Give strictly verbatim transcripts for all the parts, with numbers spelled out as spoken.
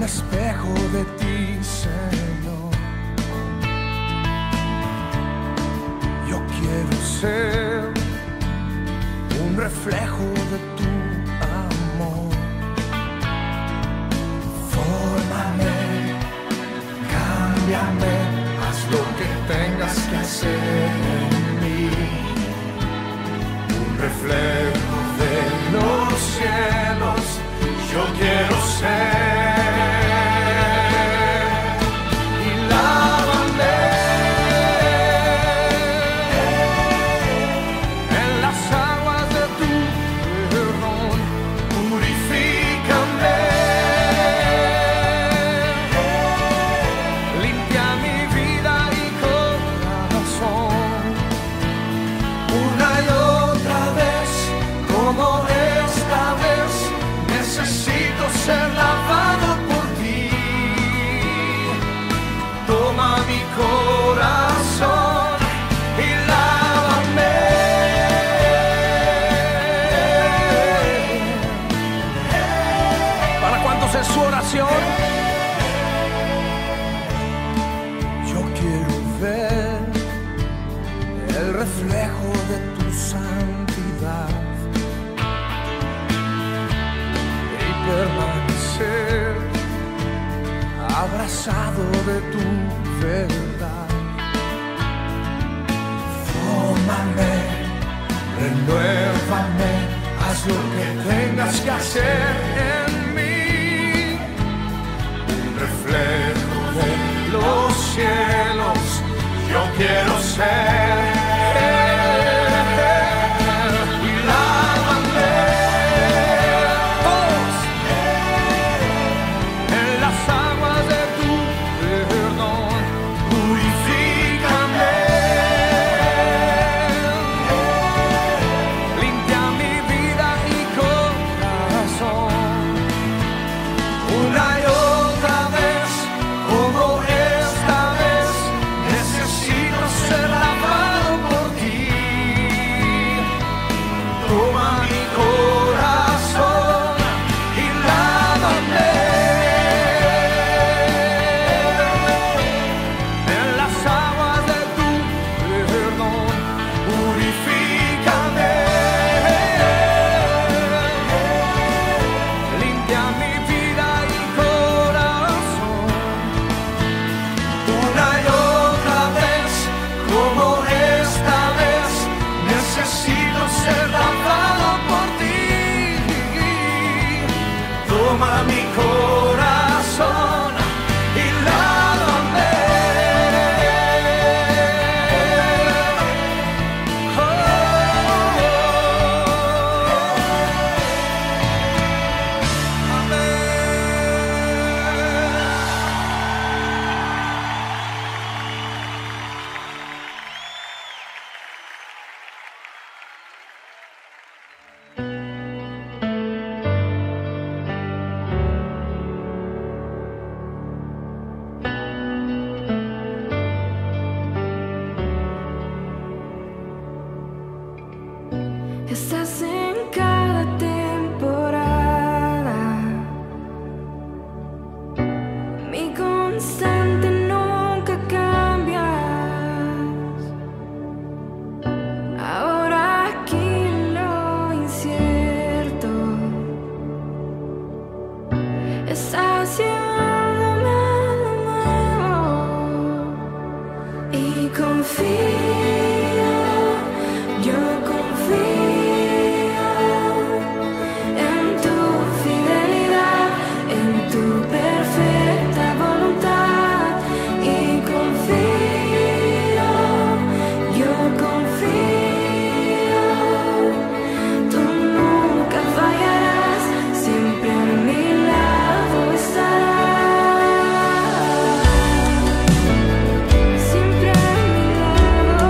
espejo de ti, Señor. Yo quiero ser un reflejo de tu amor. Fórmame, cámbiame, haz lo que tengas que hacer en mí. Un reflejo de los cielos, yo quiero ser. Ser lavado por ti. Toma mi corazón y lávame. ¿Para cuántos es su oración? Yo quiero ver el reflejo de tu santidad, permanecer abrazado de tu verdad. Fórmame, renuévame, haz lo que tengas que hacer en mí. Un reflejo de los cielos, yo quiero ser. Toma mi corazón y lávame. Oh, oh, oh. Amén. Estás en cada temporada, mi constante, nunca cambias. Ahora aquí en lo incierto, estás llevándome de nuevo y confío, yo confío. Siempre a mi lado.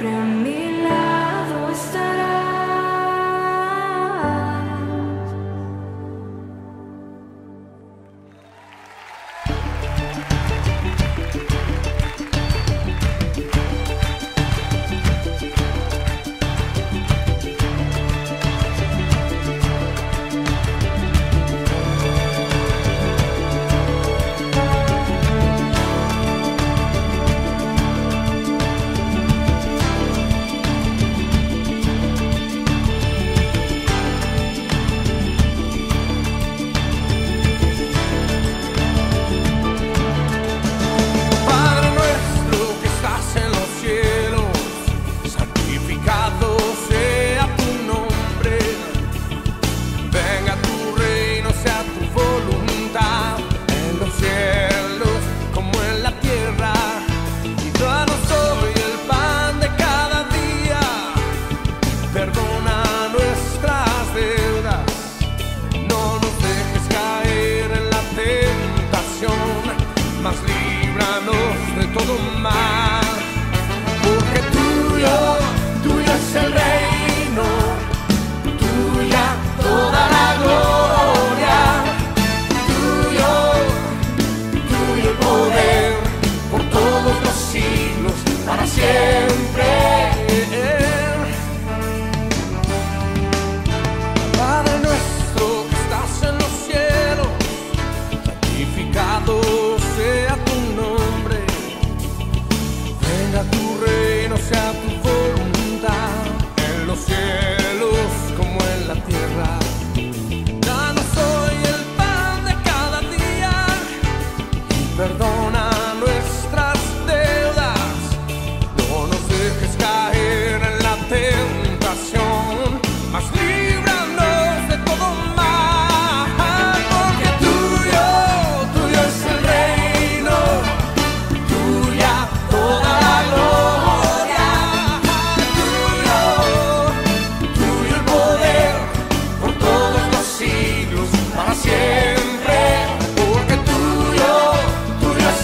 siempre a mi lado estarás. Padre nuestro que estás en los cielos, santificado sea tu nombre. Venga tu reino, sea tu voluntad, en los cielos como en la tierra. Y danos hoy el pan de cada día. Perdona nuestras deudas, no nos dejes caer en la tentación, mas líbranos de todo mal. Porque tuyo, tuyo es el reino, tuya toda la gloria, tuyo, tuyo el poder, por todos los siglos, para siempre. Padre nuestro que estás en los cielos, santificado sea tu nombre. Venga tu reino, sea tu voluntad, en los cielos como en la tierra. Danos hoy el pan de cada día y perdona nuestras deudas. No nos dejes caer en la tentación, mas líbranos de todo mal. Porque tuyo, tuyo es el reino, tuya toda la gloria, tuyo, tuyo el poder, por todos los siglos, para siempre. Porque tuyo, tuyo es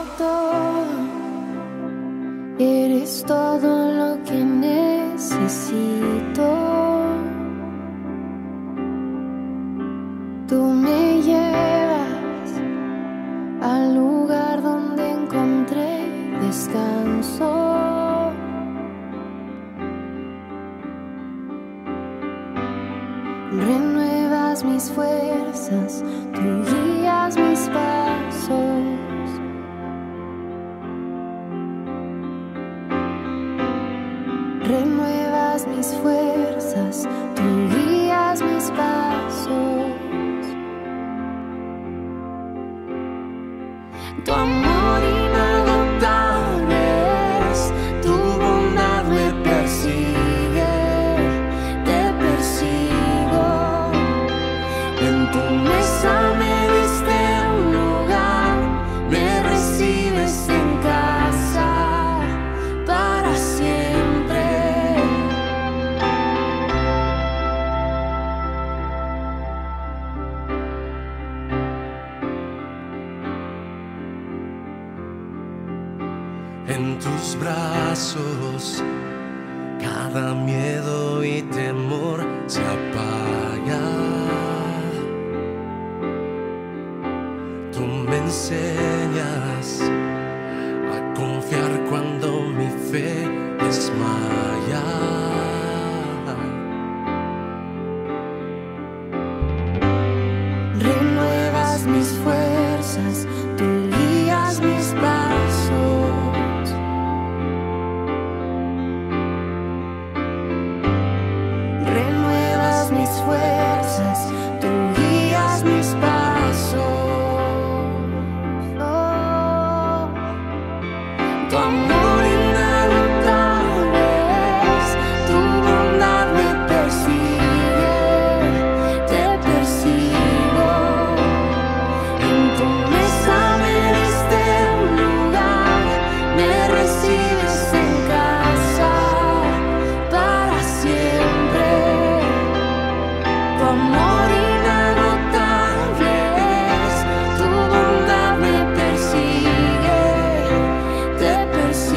todo, eres todo lo que necesito. Tú me llevas al lugar donde encontré descanso. Renuevas mis fuerzas, tú guías mis pasos. Renuevas mis fuerzas, tú guías mis pasos. Tu amor inagotable es, tu bondad me persigue, te persigo. En tu mesa me diste un lugar, me recibes en casa para siempre. En tus brazos cada miedo y temor se apaga. Tú me enseñas a confiar cuando mi fe desmaya. Renuevas mis fuerzas, tú guías mis pasos. Renuevas mis fuerzas, tú guías mis pasos. Oh, tu amor inagotable es, tu bondad me persigue, te persigo. En tu mesa me diste un lugar, me recibes en casa para siempre. Tu amor inagotable es, tu bondad me persigue, te persigo.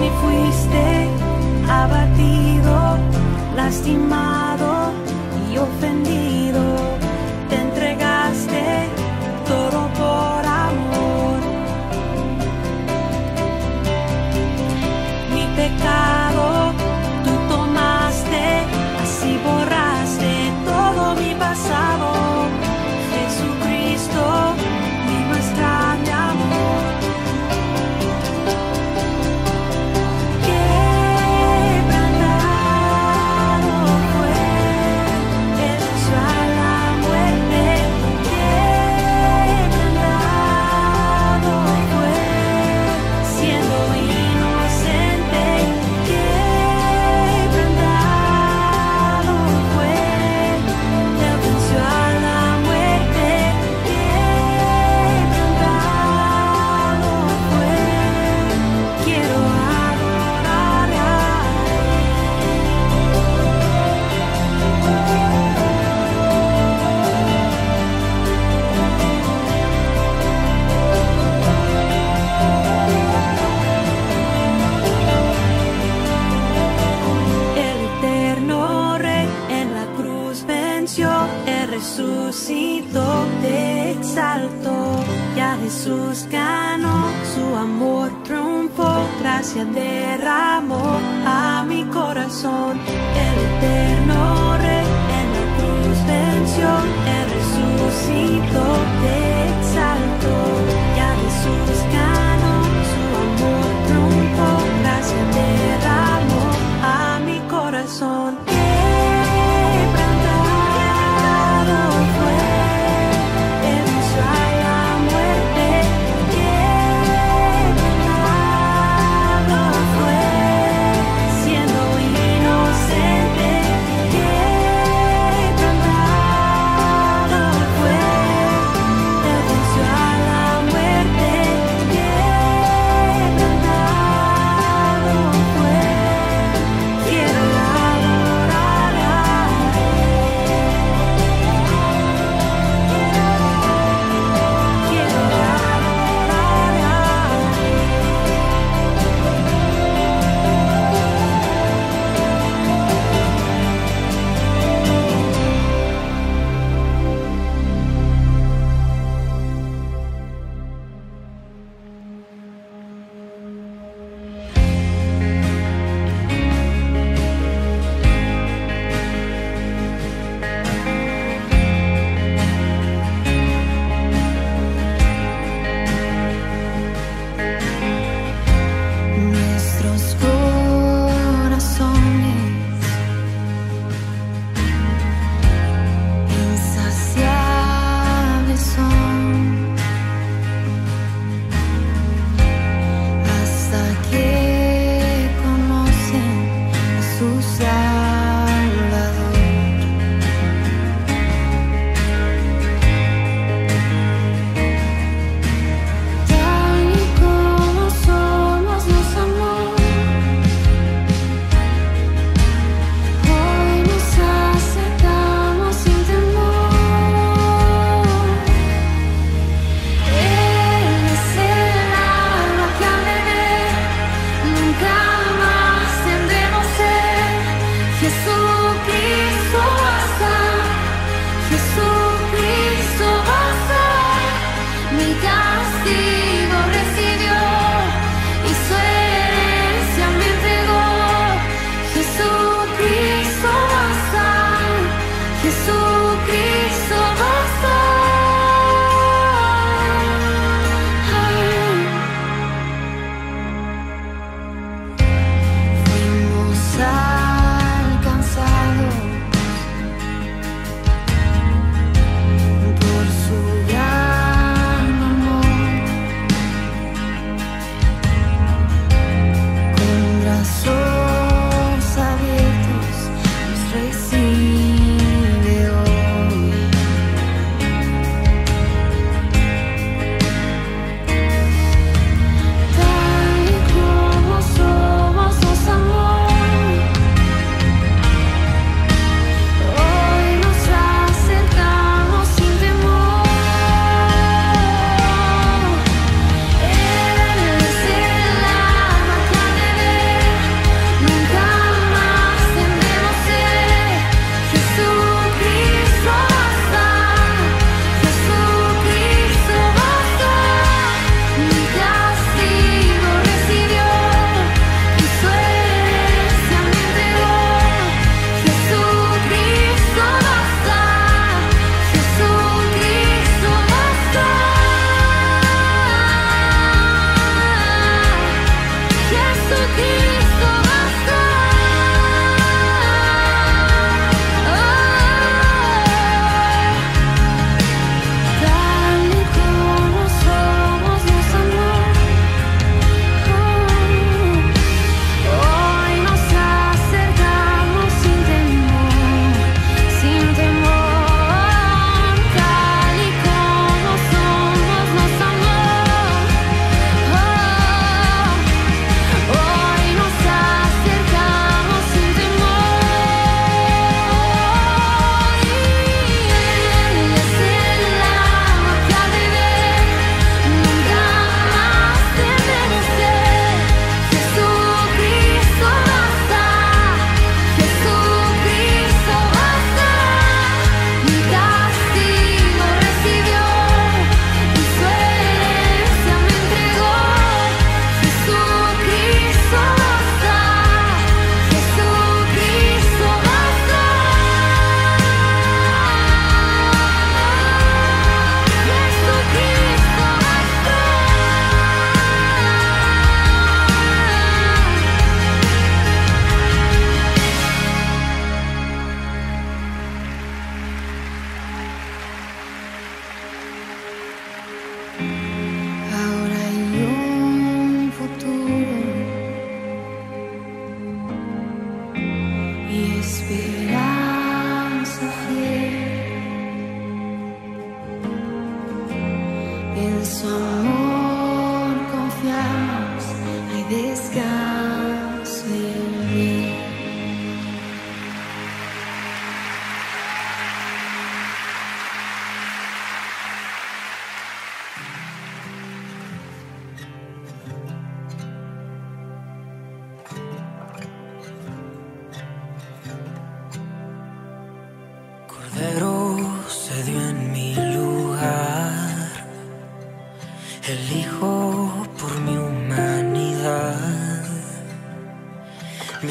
y fuiste abatido, lastimado y ofendido. Te entregaste todo por amor. Mi pecado tú tomaste, así borraste todo mi pasado. Jesucristo, mi más grande amor. Quebrantado fue, Él venció a la muerte. Quebrantado fue, siendo inocente. Quebrantado fue, Él venció a la muerte. Quebrantado fue, quiero adorarle a El eterno Rey en la cruz venció, Él resucitó, te exaltó. Ya Jesús ganó, su amor triunfó, gracia derramó a mi corazón. El eterno Rey en la cruz venció, Él resucitó, te exaltó. Ya Jesús ganó, su amor triunfó, gracia derramó a mi corazón. Quebrantado fue, Él venció a la muerte. Quebrantado fue, siendo inocente. Quebrantado fue, Él venció a la muerte.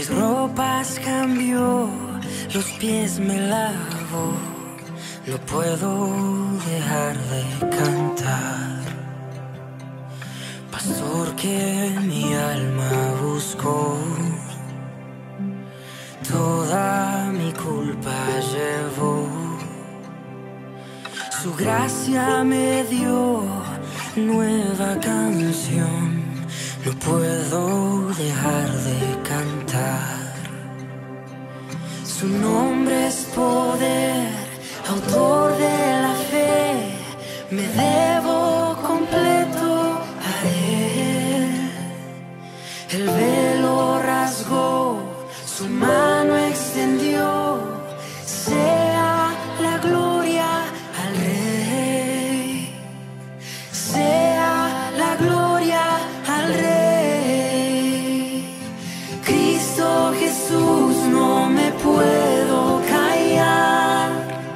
Mis ropas cambió, los pies me lavo, no puedo dejar de cantar. Pastor que mi alma buscó, toda mi culpa llevó. Su gracia me dio nueva canción, no puedo dejar de cantar. Su nombre es poder, autor de la fe, me debo completo a Él. El velo rasgó, su mano extendió, sea la gloria al Rey, sea la gloria al Rey. Cristo Jesús, no me puedo callar,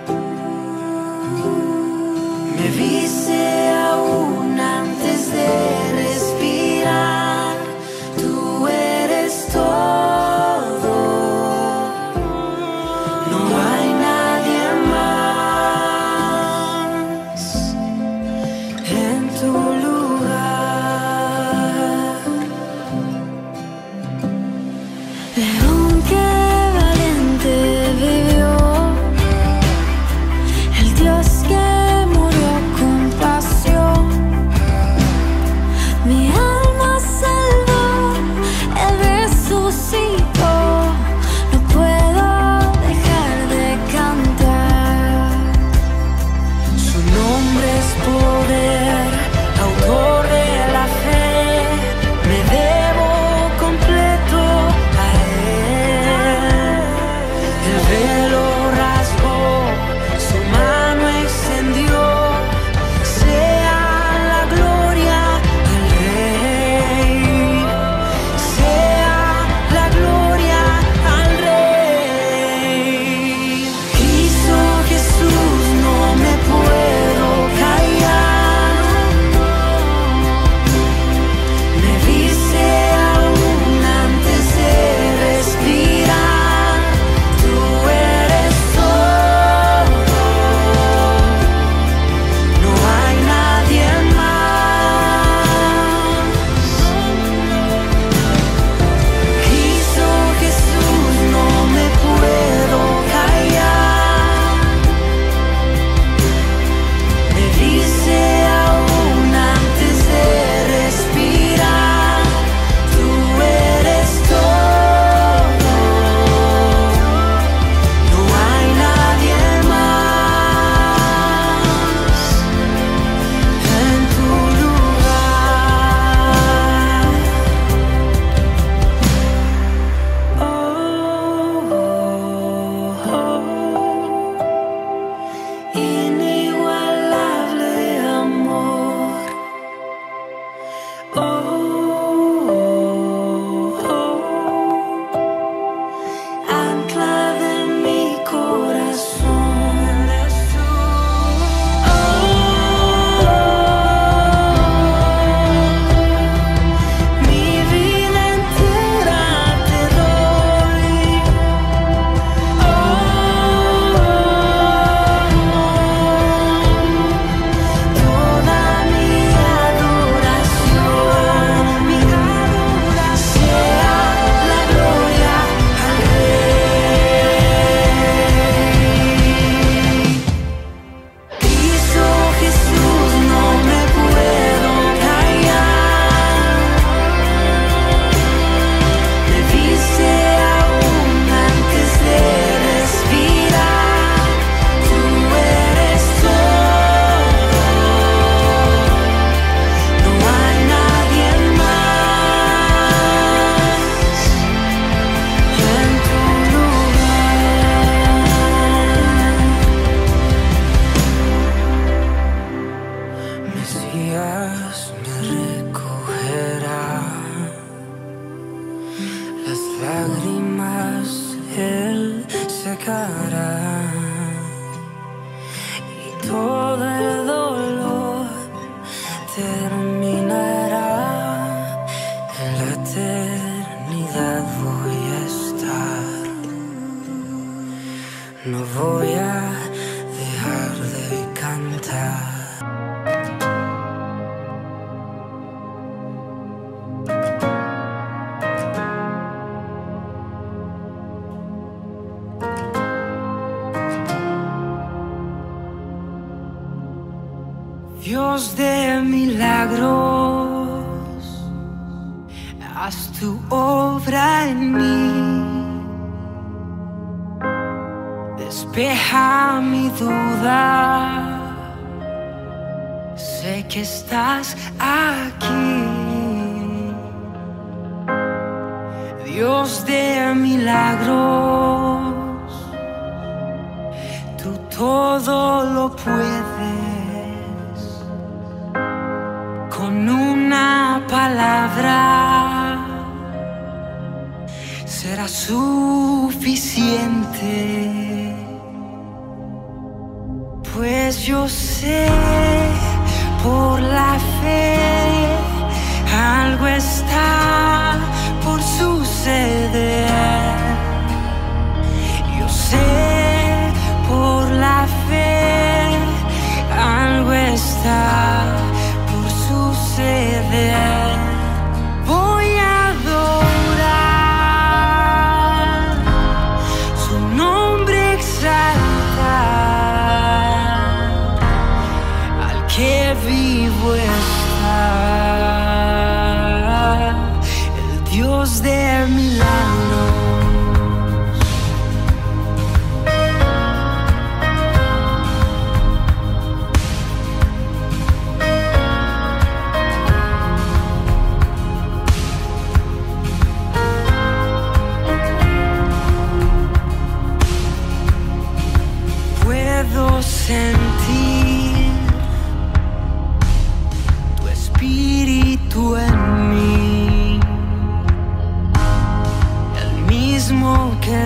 me viste aún antes de respirar. Tú eres todo, no hay nadie más en tu lugar. León que valiente vivió, el Dios que murió con pasión, mi alma salvó, Él resucitó, no puedo dejar de cantar. Su nombre es poder, autor de la fe, me debo completo a Él. El velo rasgó, su mano extendió, sea la gloria al Rey, sea la gloria al Rey. Cristo Jesús, no me puedo callar, me viste aún antes de respirar. Tú eres todo, no hay nadie más. Cristo Jesús, no me puedo callar, me viste aún antes de respirar. Tú eres todo, no hay nadie más en tu lugar. Oh, oh, oh. Inigualable amor. Oh, oh, oh. Ancla de mi corazón. Oh, mi vida entera te doy. Toda mi adoración, mi adoración, sea la gloria al Rey. Cristo Jesús, no me puedo callar, me viste aún antes de respirar. Tú eres todo, no hay nadie más en tu lugar. Mesías me recogerá, las lágrimas Él secará, y todo el dolor terminará. En la eternidad voy a estar. Dios de milagros, haz tu obra en mí. Despeja mi duda, sé que estás aquí. Dios de milagros, tú todo lo puedes. Con una palabra será suficiente, pues yo sé por la fe algo está por suceder. Yo sé por la fe algo está por suceder. Voy a adorar su nombre, exaltar al que vivo está, el Dios de milagros. Puedo sentir tu espíritu en mí, el mismo que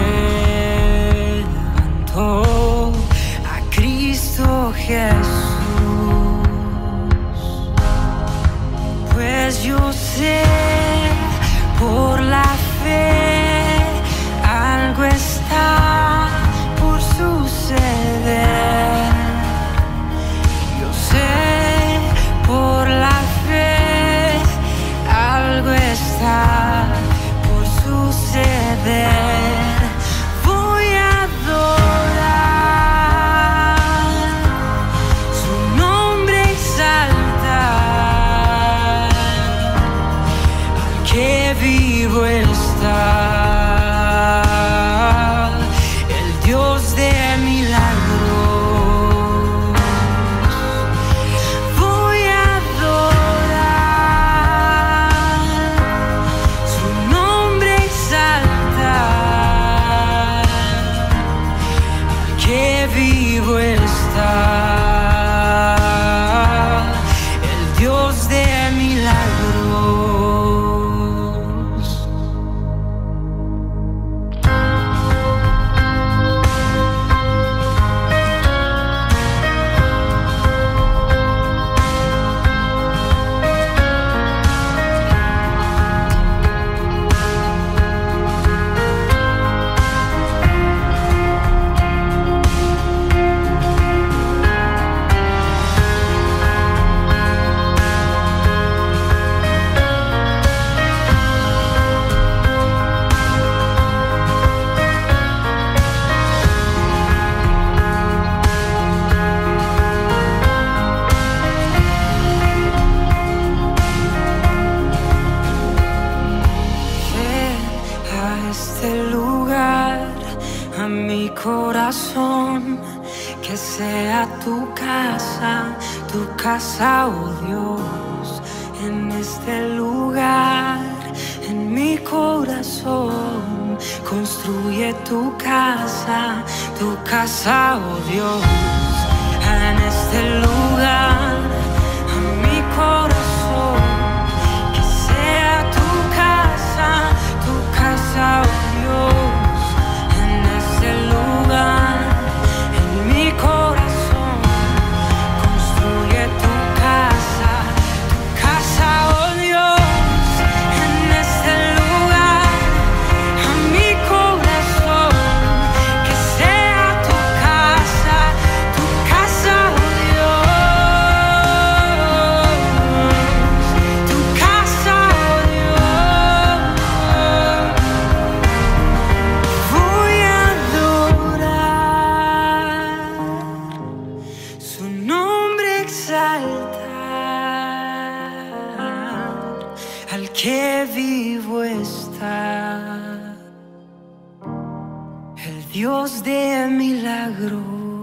levantó a Cristo Jesús. Pues yo sé por la fe algo está por suceder. Yo sé por la fe algo está por suceder. Voy a adorar su nombre, exaltar al que vivo está, el Dios de milagros. Voy a adorar su nombre, exaltar al que vivo está, el Dios de milagros. A mi corazón, que sea tu casa, tu casa, oh Dios, en este lugar, en mi corazón. Construye tu casa, tu casa, oh Dios, en este lugar, a mi corazón, que sea tu casa, tu casa, oh Dios. Lugar en mi corazón, construye tu casa, tu casa, oh Dios, en este lugar, a mi corazón, que sea tu casa, tu casa, oh Dios. el que vivo está, el Dios de milagros.